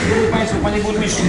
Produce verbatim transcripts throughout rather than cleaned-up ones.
Drodzy Państwo, Panie Burmistrzu,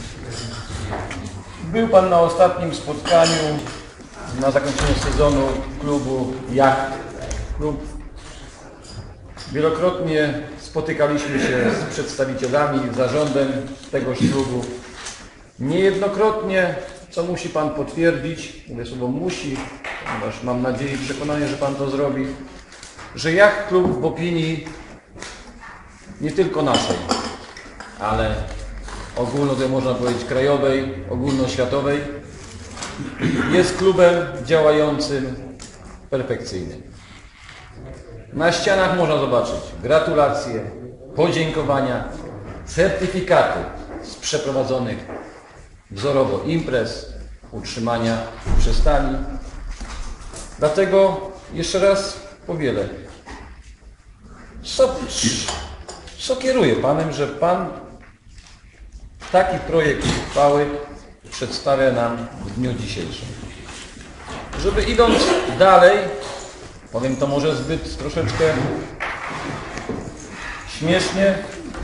był Pan na ostatnim spotkaniu na zakończenie sezonu klubu Jacht Klub. Wielokrotnie spotykaliśmy się z przedstawicielami, zarządem tegoż klubu. Niejednokrotnie, co musi Pan potwierdzić, mówię słowo musi, ponieważ mam nadzieję i przekonanie, że Pan to zrobi, że Jacht Klub w opinii nie tylko naszej, ale ogólno, to można powiedzieć krajowej, ogólnoświatowej, jest klubem działającym perfekcyjnie. Na ścianach można zobaczyć gratulacje, podziękowania, certyfikaty z przeprowadzonych wzorowo imprez, utrzymania przystani. Dlatego jeszcze raz powielę, co, co kieruje Panem, że Pan taki projekt uchwały przedstawia nam w dniu dzisiejszym. Żeby idąc dalej, powiem to może zbyt troszeczkę śmiesznie,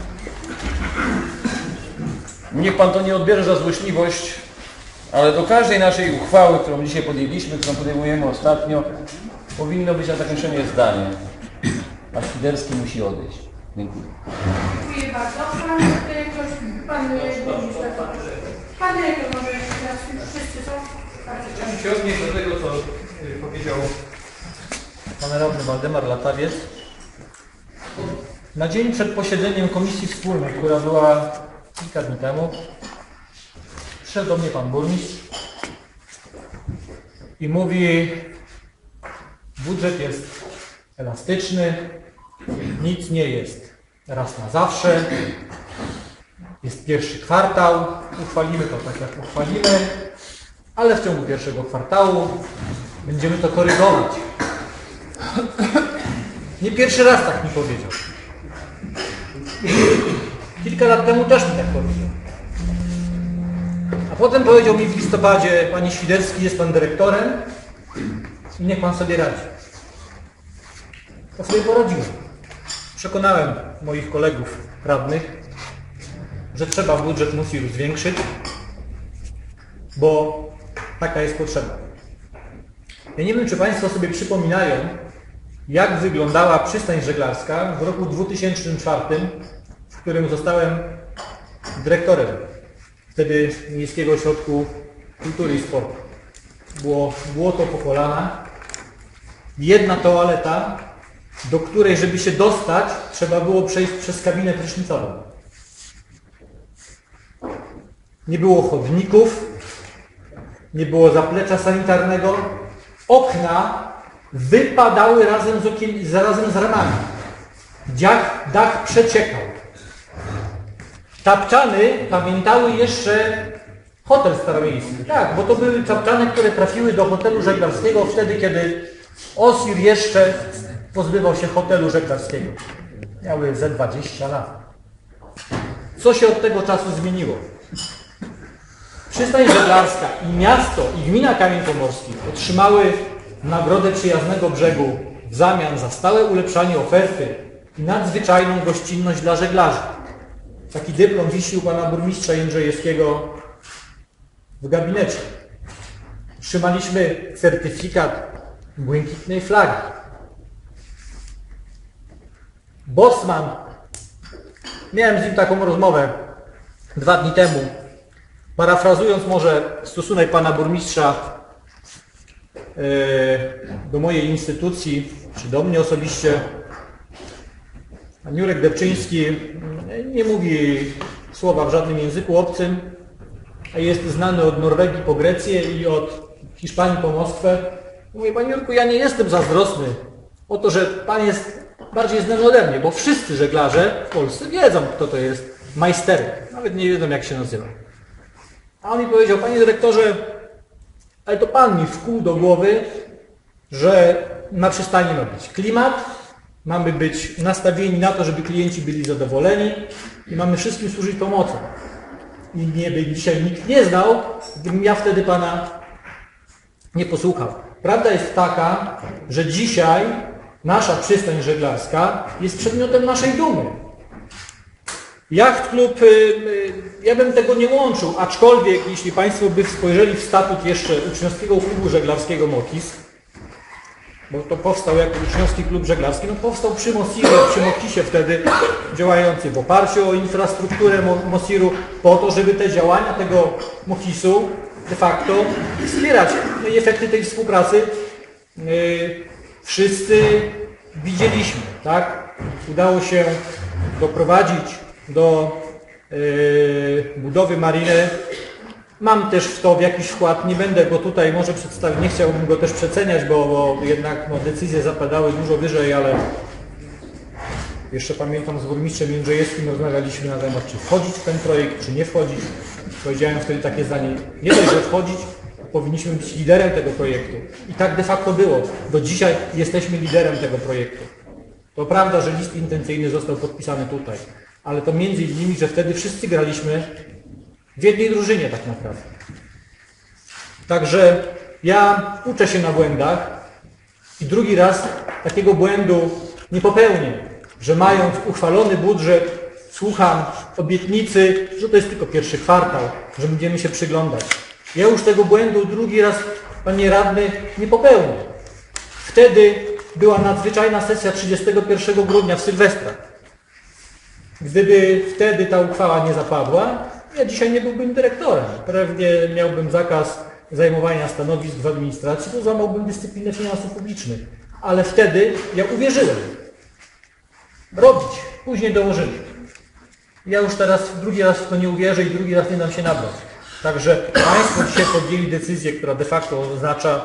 niech Pan to nie odbierze za złośliwość, ale do każdej naszej uchwały, którą dzisiaj podjęliśmy, którą podejmujemy ostatnio, powinno być na zakończenie zdanie: a Świderski musi odejść. Dziękuję. Dziękuję bardzo. Pan dyrektor, pan burmistrz, pan dyrektor może teraz wszyscy są. Chciałem się odnieść do tego, co powiedział pan radny Waldemar Latawiec. Na dzień przed posiedzeniem Komisji Wspólnej, która była kilka dni temu, przyszedł do mnie pan burmistrz i mówi: budżet jest elastyczny, nic nie jest raz na zawsze, jest pierwszy kwartał, uchwalimy to tak jak uchwalimy, ale w ciągu pierwszego kwartału będziemy to korygować. Nie pierwszy raz tak mi powiedział. Kilka lat temu też mi tak powiedział. A potem powiedział mi w listopadzie: panie Świderski, jest pan dyrektorem i niech pan sobie radzi. Ja sobie poradziłem. Przekonałem moich kolegów radnych, że trzeba budżet musi zwiększyć, bo taka jest potrzeba. Ja nie wiem, czy Państwo sobie przypominają, jak wyglądała przystań żeglarska w roku dwutysięcznym czwartym, w którym zostałem dyrektorem wtedy Miejskiego Ośrodku Kultury i Sportu. Było, było to po kolana. Jedna toaleta, do której, żeby się dostać, trzeba było przejść przez kabinę prysznicową. Nie było chodników, nie było zaplecza sanitarnego. Okna wypadały razem z, okien, razem z ramami. Dach, dach przeciekał. Tapczany pamiętały jeszcze hotel staromiejski. Tak, bo to były tapczany, które trafiły do hotelu żeglarskiego wtedy, kiedy Osir jeszcze pozbywał się hotelu żeglarskiego. Miały ze dwadzieścia lat. Co się od tego czasu zmieniło? Przystań żeglarska i miasto, i gmina Kamień Pomorski otrzymały Nagrodę Przyjaznego Brzegu w zamian za stałe ulepszanie oferty i nadzwyczajną gościnność dla żeglarzy. Taki dyplom wisi u pana burmistrza Jędrzejewskiego w gabinecie. Otrzymaliśmy certyfikat błękitnej flagi. Bosman, miałem z nim taką rozmowę dwa dni temu, parafrazując może stosunek pana burmistrza do mojej instytucji, czy do mnie osobiście. Pan Jurek Depczyński nie mówi słowa w żadnym języku obcym, a jest znany od Norwegii po Grecję i od Hiszpanii po Moskwę. Mówi: panie Jurku, ja nie jestem zazdrosny o to, że pan jest bardziej znany ode mnie, bo wszyscy żeglarze w Polsce wiedzą, kto to jest majsterek. Nawet nie wiedzą, jak się nazywa. A on mi powiedział: panie dyrektorze, ale to pan mi wkłuł do głowy, że na przystani ma być klimat, mamy być nastawieni na to, żeby klienci byli zadowoleni i mamy wszystkim służyć pomocą. I mnie by dzisiaj nikt nie znał, gdybym ja wtedy pana nie posłuchał. Prawda jest taka, że dzisiaj nasza przystań żeglarska jest przedmiotem naszej dumy. Jacht Klub, y, y, ja bym tego nie łączył, aczkolwiek jeśli Państwo by spojrzeli w statut jeszcze Uczniowskiego Klubu Żeglarskiego MOKiS, bo to powstał jako Uczniowski Klub Żeglarski, no powstał przy Mosirze, przy MOKiSie wtedy, działający w oparciu o infrastrukturę Mosiru, po to, żeby te działania tego MOKiS-u de facto wspierać. No i efekty tej współpracy yy, wszyscy widzieliśmy, tak? Udało się doprowadzić do yy, budowy mariny. Mam też w to w jakiś wkład, nie będę go tutaj może przedstawić, nie chciałbym go też przeceniać, bo, bo jednak no, decyzje zapadały dużo wyżej, ale jeszcze pamiętam z burmistrzem Jędrzejewskim rozmawialiśmy na temat, czy wchodzić w ten projekt, czy nie wchodzić. Powiedziałem wtedy takie zdanie, nie dość, że wchodzić, powinniśmy być liderem tego projektu. I tak de facto było. Do dzisiaj jesteśmy liderem tego projektu. To prawda, że list intencyjny został podpisany tutaj, ale to między innymi, że wtedy wszyscy graliśmy w jednej drużynie tak naprawdę. Także ja uczę się na błędach i drugi raz takiego błędu nie popełnię, że mając uchwalony budżet słucham obietnicy, że to jest tylko pierwszy kwartał, że będziemy się przyglądać. Ja już tego błędu drugi raz, panie radny, nie popełnię. Wtedy była nadzwyczajna sesja trzydziestego pierwszego grudnia w Sylwestra. Gdyby wtedy ta uchwała nie zapadła, ja dzisiaj nie byłbym dyrektorem. Pewnie miałbym zakaz zajmowania stanowisk w administracji, to złamałbym dyscyplinę finansów publicznych. Ale wtedy ja uwierzyłem. Robić. Później dołożyli. Ja już teraz drugi raz w to nie uwierzę i drugi raz nie dam się nabrać. Także Państwo dzisiaj podjęli decyzję, która de facto oznacza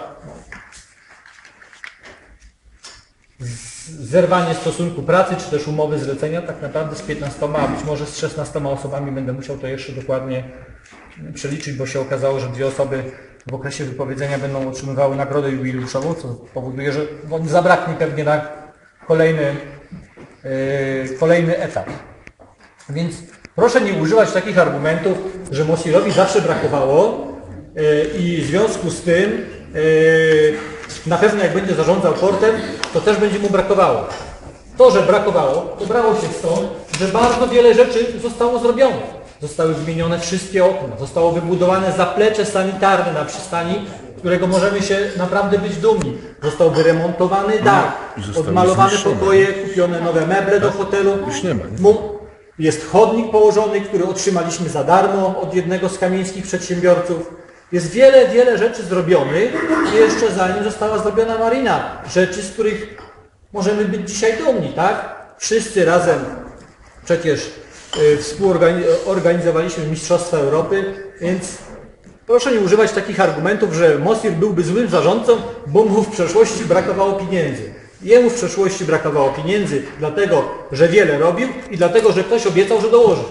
zerwanie stosunku pracy, czy też umowy zlecenia tak naprawdę z piętnastoma, a być może z szesnastoma osobami. Będę musiał to jeszcze dokładnie przeliczyć, bo się okazało, że dwie osoby w okresie wypowiedzenia będą otrzymywały nagrodę jubileuszową, co powoduje, że zabraknie pewnie na kolejny, yy, kolejny etap. Więc proszę nie używać takich argumentów, że Mosirowi zawsze brakowało yy, i w związku z tym yy, na pewno jak będzie zarządzał portem, to też będzie mu brakowało. To, że brakowało, to brało się stąd, że bardzo wiele rzeczy zostało zrobione. Zostały wymienione wszystkie okna, zostało wybudowane zaplecze sanitarne na przystani, którego możemy się naprawdę być dumni. Został wyremontowany dach, odmalowane pokoje, kupione nowe meble do hotelu. Już nie ma. Nie? Jest chodnik położony, który otrzymaliśmy za darmo od jednego z kamieńskich przedsiębiorców. Jest wiele, wiele rzeczy zrobionych i jeszcze zanim została zrobiona marina. Rzeczy, z których możemy być dzisiaj dumni, tak? Wszyscy razem przecież y, współorganizowaliśmy Mistrzostwa Europy, więc proszę nie używać takich argumentów, że Mosir byłby złym zarządcą, bo mu w przeszłości brakowało pieniędzy. Jemu w przeszłości brakowało pieniędzy, dlatego, że wiele robił i dlatego, że ktoś obiecał, że dołoży.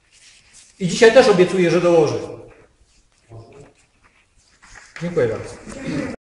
I dzisiaj też obiecuje, że dołoży. Dziękuję bardzo.